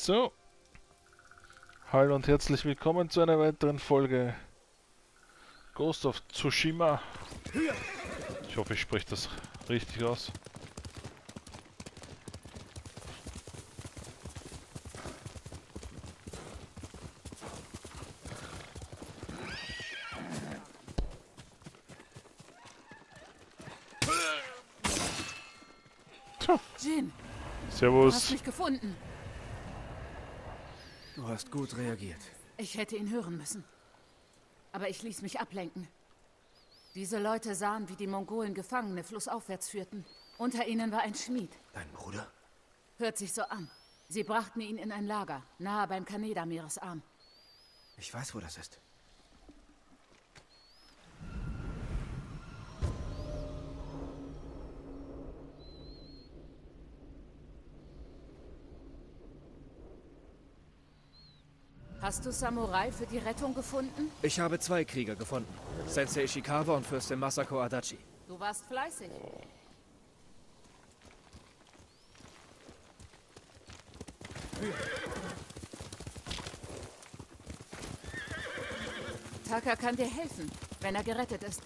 So, hallo und herzlich willkommen zu einer weiteren Folge Ghost of Tsushima. Ich hoffe, ich spreche das richtig aus. Jin, du hast Servus. mich gefunden. Du hast gut reagiert. Ich hätte ihn hören müssen. Aber ich ließ mich ablenken. Diese Leute sahen, wie die Mongolen Gefangene flussaufwärts führten. Unter ihnen war ein Schmied. Dein Bruder? Hört sich so an. Sie brachten ihn in ein Lager, nahe beim Kaneda-Meeresarm. Ich weiß, wo das ist. Hast du Samurai für die Rettung gefunden? Ich habe zwei Krieger gefunden. Sensei Ishikawa und Fürstin Masako Adachi. Du warst fleißig. Taka kann dir helfen, wenn er gerettet ist.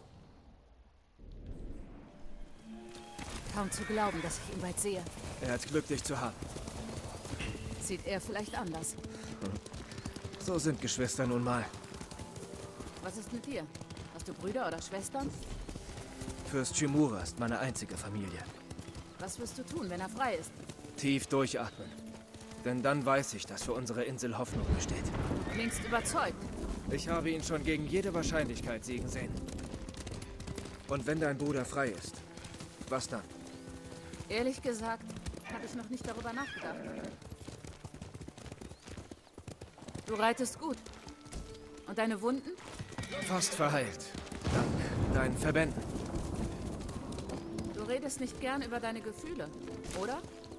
Kaum zu glauben, dass ich ihn bald sehe. Er hat Glück, dich zu haben. Sieht er vielleicht anders. So sind Geschwister nun mal. Was ist mit dir? Hast du Brüder oder Schwestern? Fürst Shimura ist meine einzige Familie. Was wirst du tun, wenn er frei ist? Tief durchatmen. Denn dann weiß ich, dass für unsere Insel Hoffnung besteht. Du klingst überzeugt. Ich habe ihn schon gegen jede Wahrscheinlichkeit siegen sehen. Und wenn dein Bruder frei ist, was dann? Ehrlich gesagt, habe ich noch nicht darüber nachgedacht. Du reitest gut. Und deine Wunden? Fast verheilt. Dank deinen Verbänden. Du redest nicht gern über deine Gefühle, oder?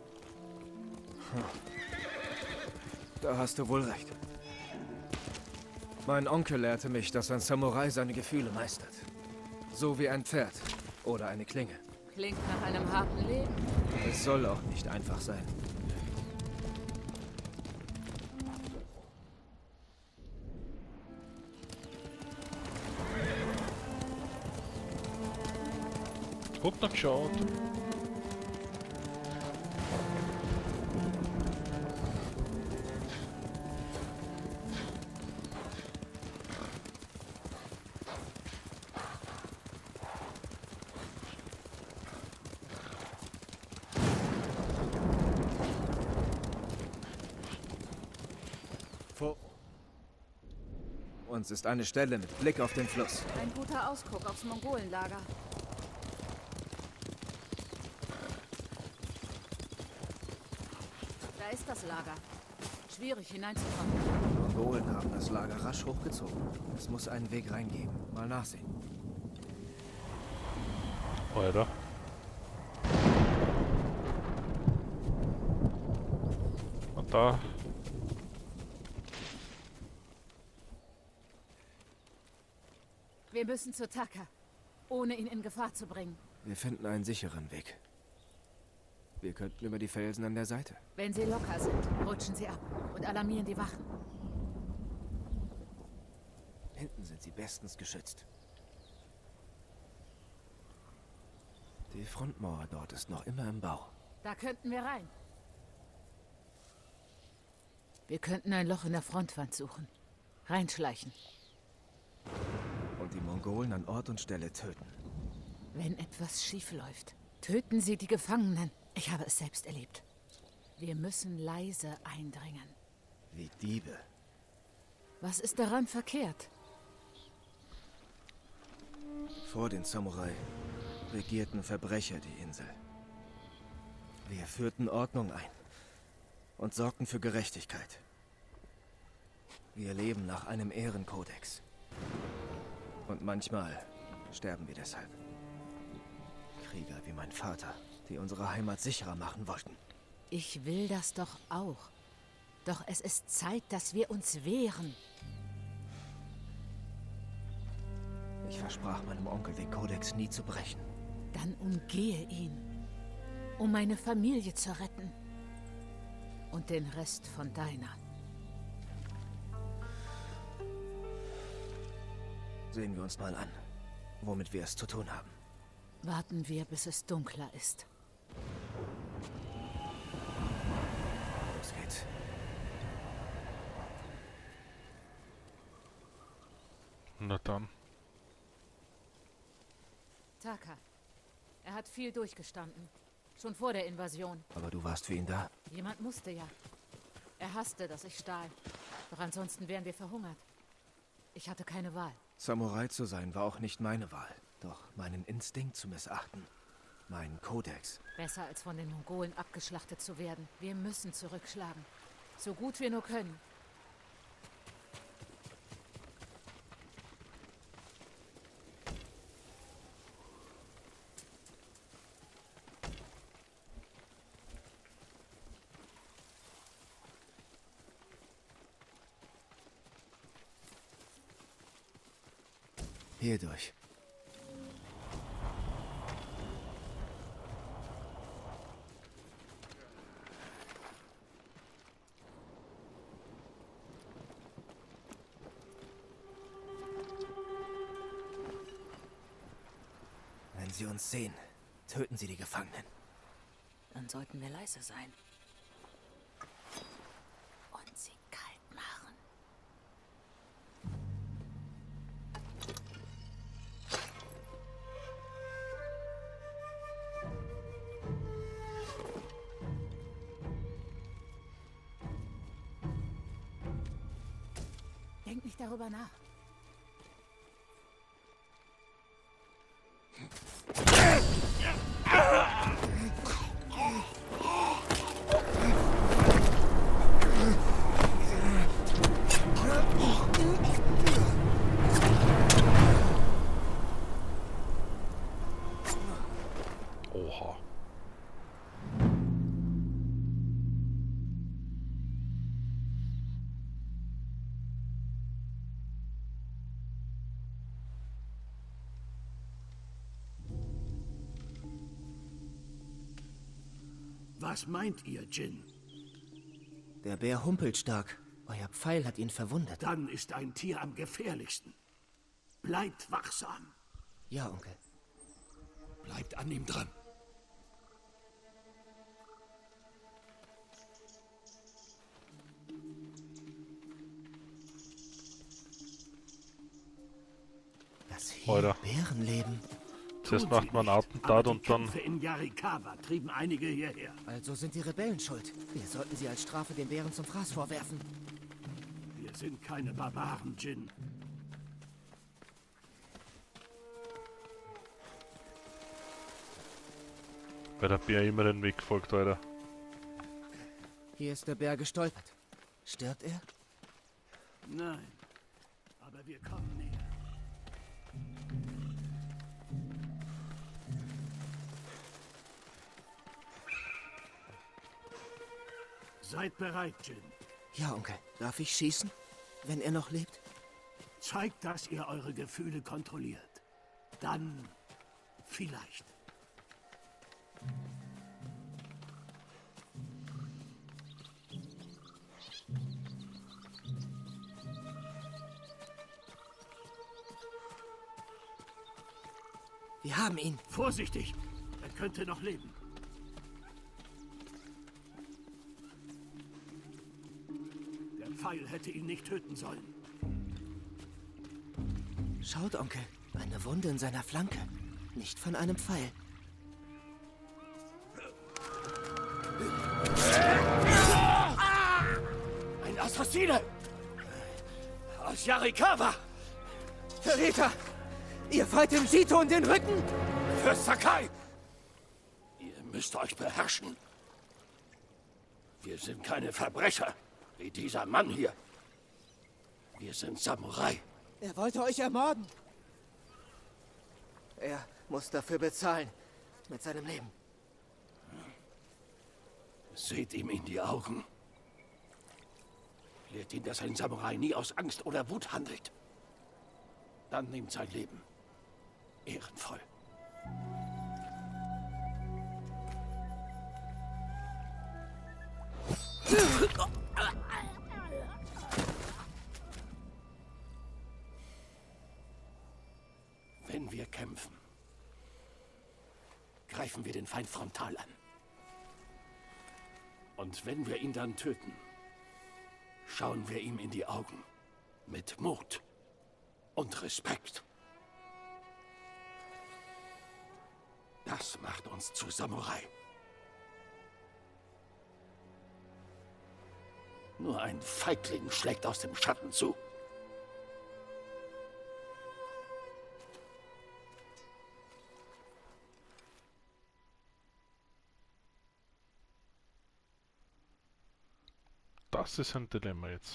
Da hast du wohl recht. Mein Onkel lehrte mich, dass ein Samurai seine Gefühle meistert. So wie ein Pferd oder eine Klinge. Klingt nach einem harten Leben. Es soll auch nicht einfach sein. Hab noch geschaut. Vor uns ist eine Stelle mit Blick auf den Fluss. Ein guter Ausguck aufs Mongolenlager. Da ist das Lager. Schwierig hineinzukommen. Die Mongolen haben das Lager rasch hochgezogen. Es muss einen Weg reingeben. Mal nachsehen. Alter. Und da. Wir müssen zu Taka, ohne ihn in Gefahr zu bringen. Wir finden einen sicheren Weg. Wir könnten über die Felsen an der Seite. Wenn sie locker sind, rutschen sie ab und alarmieren die Wachen. Hinten sind sie bestens geschützt. Die Frontmauer dort ist noch immer im Bau. Da könnten wir rein. Wir könnten ein Loch in der Frontwand suchen. Reinschleichen. Und die Mongolen an Ort und Stelle töten. Wenn etwas schief läuft, töten sie die Gefangenen. Ich habe es selbst erlebt. Wir müssen leise eindringen. Wie Diebe. Was ist daran verkehrt? Vor den Samurai regierten Verbrecher die Insel. Wir führten Ordnung ein und sorgten für Gerechtigkeit. Wir leben nach einem Ehrenkodex. Und manchmal sterben wir deshalb. Krieger wie mein Vater, die unsere Heimat sicherer machen wollten. Ich will das doch auch. Doch es ist Zeit, dass wir uns wehren. Ich versprach meinem Onkel, den Kodex nie zu brechen. Dann umgehe ihn, um meine Familie zu retten. Und den Rest von deiner. Sehen wir uns mal an, womit wir es zu tun haben. Warten wir, bis es dunkler ist. Los geht's. Na dann. Taka. Er hat viel durchgestanden. Schon vor der Invasion. Aber du warst für ihn da. Jemand musste ja. Er hasste, dass ich stahl. Doch ansonsten wären wir verhungert. Ich hatte keine Wahl. Samurai zu sein war auch nicht meine Wahl. Doch meinen Instinkt zu missachten. Meinen Kodex. Besser als von den Mongolen abgeschlachtet zu werden. Wir müssen zurückschlagen. So gut wir nur können. Hier durch. Wenn Sie uns sehen, töten Sie die Gefangenen. Dann sollten wir leise sein. Und sie kalt machen. Denk nicht darüber nach. Oha. Was meint ihr, Jin? Der Bär humpelt stark. Euer Pfeil hat ihn verwundet. Dann ist ein Tier am gefährlichsten. Bleibt wachsam. Ja, Onkel. Bleibt an ihm dran. Dass hier Alter. Bären leben. Zuerst Tun macht sie man nicht, Attentat aber die und dann... Kämpfe in Yarikawa trieben einige hierher. Also sind die Rebellen schuld. Wir sollten sie als Strafe den Bären zum Fraß vorwerfen. Wir sind keine Barbaren, Jin. Weil der Bär immer den Weg folgt, Alter. Hier ist der Bär gestolpert. Stirbt er? Nein, aber wir kommen näher. Seid bereit, Jin. Ja, Onkel. Darf ich schießen? Wenn er noch lebt? Zeigt, dass ihr eure Gefühle kontrolliert. Dann vielleicht. Wir haben ihn. Vorsichtig! Er könnte noch leben. Der Pfeil hätte ihn nicht töten sollen. Schaut, Onkel. Eine Wunde in seiner Flanke. Nicht von einem Pfeil. Ein Assassine! Aus Yarikawa! Verräter! Ihr fallt dem Sito in den Rücken! Fürst Sakai! Ihr müsst euch beherrschen. Wir sind keine Verbrecher, wie dieser Mann hier. Wir sind Samurai. Er wollte euch ermorden. Er muss dafür bezahlen. Mit seinem Leben. Seht ihm in die Augen. Lehrt ihn, dass ein Samurai nie aus Angst oder Wut handelt. Dann nehmt sein Leben. Ehrenvoll. Wenn wir kämpfen, greifen wir den Feind frontal an. Und wenn wir ihn dann töten, schauen wir ihm in die Augen. Mit Mut und Respekt. Das macht uns zu Samurai. Nur ein Feigling schlägt aus dem Schatten zu. Das ist ein Dilemma jetzt.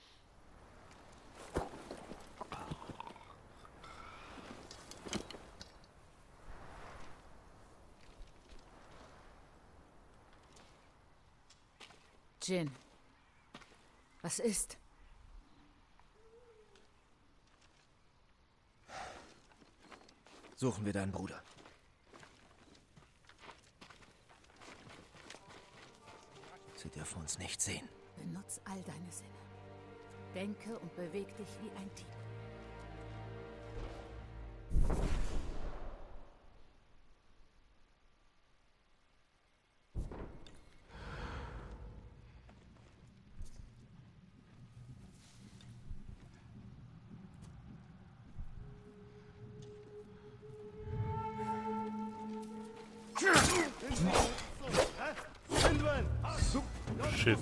Jin, was ist? Suchen wir deinen Bruder. Sie dürfen uns nicht sehen. Benutz all deine Sinne. Denke und beweg dich wie ein Dieb. Shit.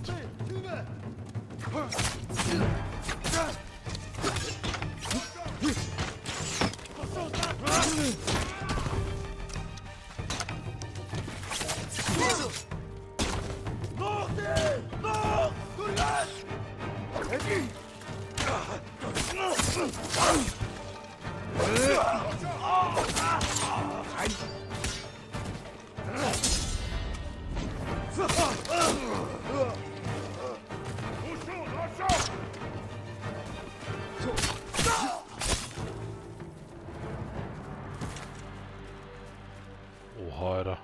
Oha, Alter.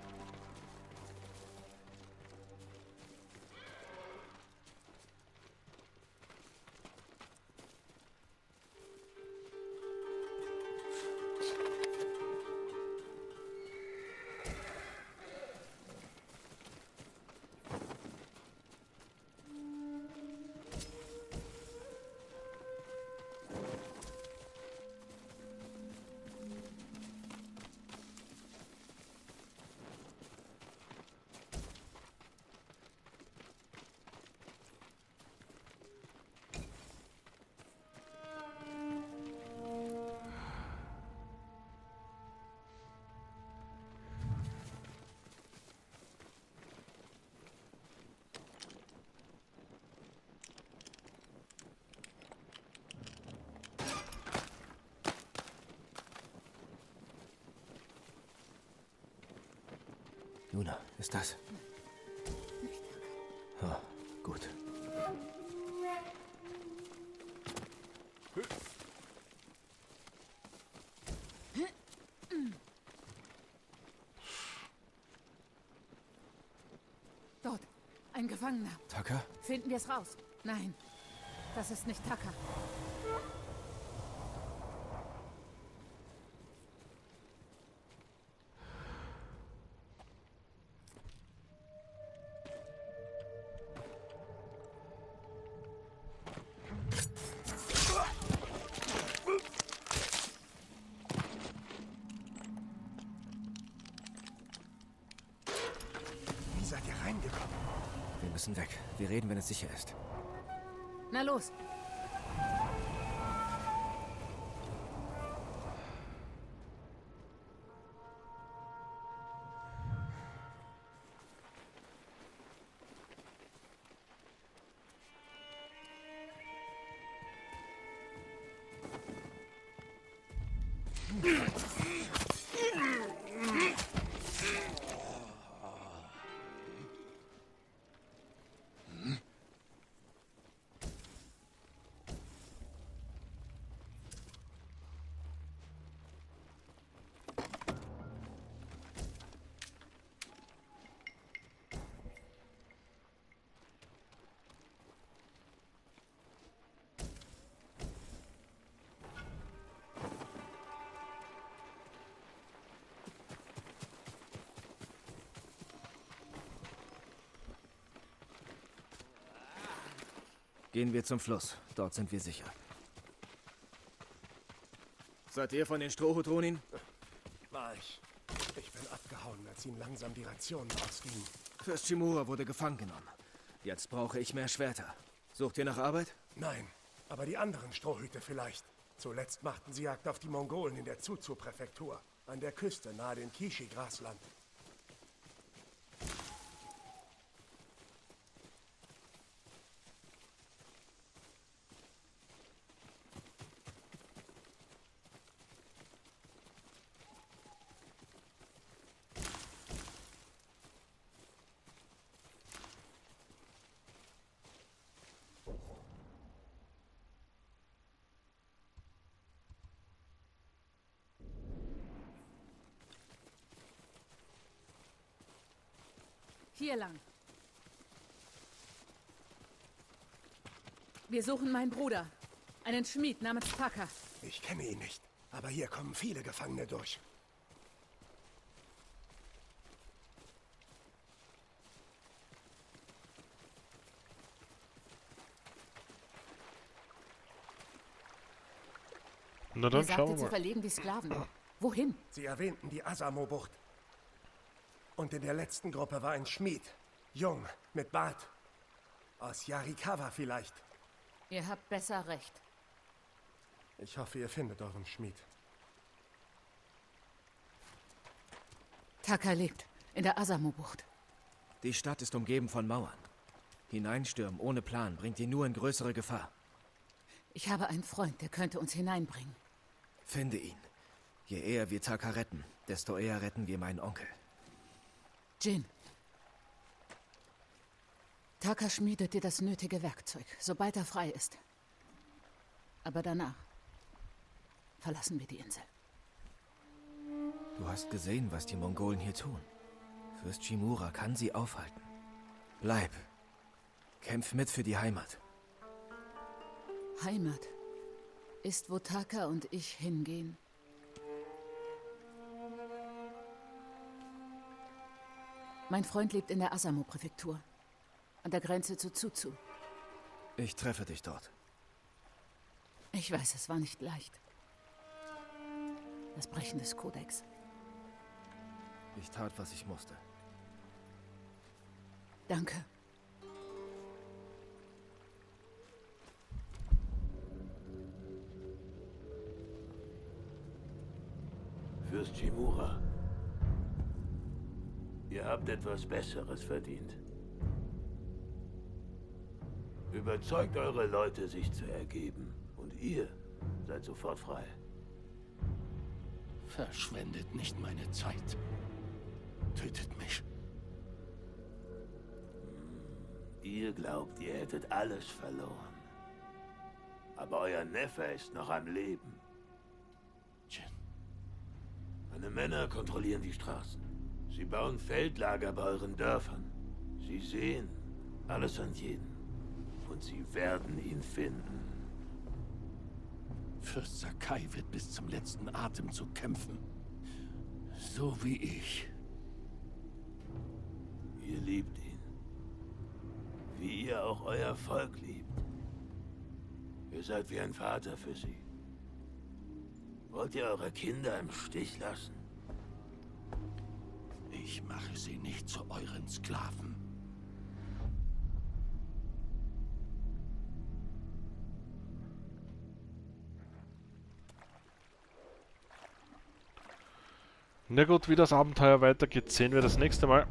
Yuna, ist das? Oh, gut. Dort, ein Gefangener. Taka? Finden wir es raus? Nein, das ist nicht Taka. Wie seid ihr reingekommen? Wir müssen weg. Wir reden, wenn es sicher ist. Na los. Gehen wir zum Fluss. Dort sind wir sicher. Seid ihr von den Strohhut-Ronin? War ich. Ich bin abgehauen, als ihm langsam die Rationen ausgingen. Fürst Shimura wurde gefangen genommen. Jetzt brauche ich mehr Schwerter. Sucht ihr nach Arbeit? Nein, aber die anderen Strohhüte vielleicht. Zuletzt machten sie Jagd auf die Mongolen in der Zuzu-Präfektur. An der Küste, nahe dem Kishi-Grasland. Hier lang. Wir suchen meinen Bruder. Einen Schmied namens Taka. Ich kenne ihn nicht, aber hier kommen viele Gefangene durch. Na Er dann sagte, schauen wir sie mal. verlegen die Sklaven. Wohin? Sie erwähnten die Asamo-Bucht. Und in der letzten Gruppe war ein Schmied. Jung, mit Bart. Aus Yarikawa vielleicht. Ihr habt besser recht. Ich hoffe, ihr findet euren Schmied. Taka lebt in der Asamo-Bucht. Die Stadt ist umgeben von Mauern. Hineinstürmen ohne Plan bringt ihn nur in größere Gefahr. Ich habe einen Freund, der könnte uns hineinbringen. Finde ihn. Je eher wir Taka retten, desto eher retten wir meinen Onkel. Jin. Taka schmiedet dir das nötige Werkzeug, sobald er frei ist. Aber danach verlassen wir die Insel. Du hast gesehen, was die Mongolen hier tun. Fürst Shimura kann sie aufhalten. Bleib. Kämpf mit für die Heimat. Heimat ist, wo Taka und ich hingehen. Mein Freund lebt in der Asamo-Präfektur, an der Grenze zu Zuzu. Ich treffe dich dort. Ich weiß, es war nicht leicht. Das Brechen des Kodex. Ich tat, was ich musste. Danke. Fürst Shimura, ihr habt etwas Besseres verdient. Überzeugt eure Leute, sich zu ergeben. Und ihr seid sofort frei. Verschwendet nicht meine Zeit. Tötet mich. Ihr glaubt, ihr hättet alles verloren. Aber euer Neffe ist noch am Leben. Jin. Meine Männer kontrollieren die Straßen. Sie bauen Feldlager bei euren Dörfern. Sie sehen alles an jeden. Und sie werden ihn finden. Fürst Sakai wird bis zum letzten Atemzug kämpfen. So wie ich. Ihr liebt ihn. Wie ihr auch euer Volk liebt. Ihr seid wie ein Vater für sie. Wollt ihr eure Kinder im Stich lassen? Ich mache sie nicht zu euren Sklaven. Na gut, wie das Abenteuer weitergeht, sehen wir das nächste Mal.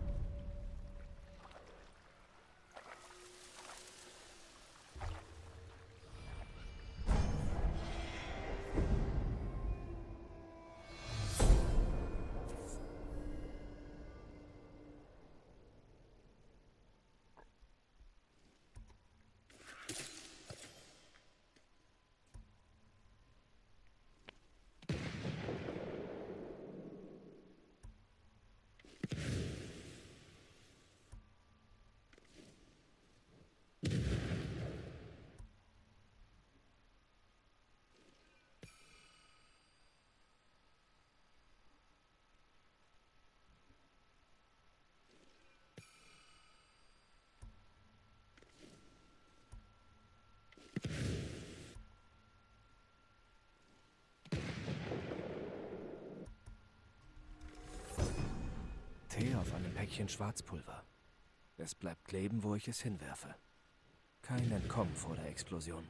auf einem Päckchen Schwarzpulver. Es bleibt kleben, wo ich es hinwerfe. Kein Entkommen vor der Explosion.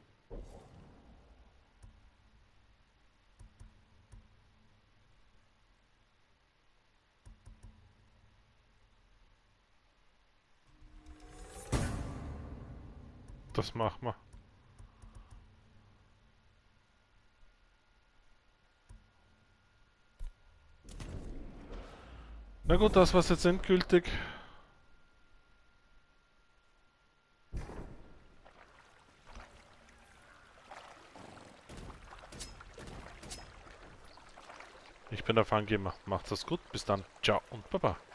Das machen wir. Na gut, das war's jetzt endgültig. Ich bin der Fanggamer. Macht's das gut. Bis dann. Ciao und Baba.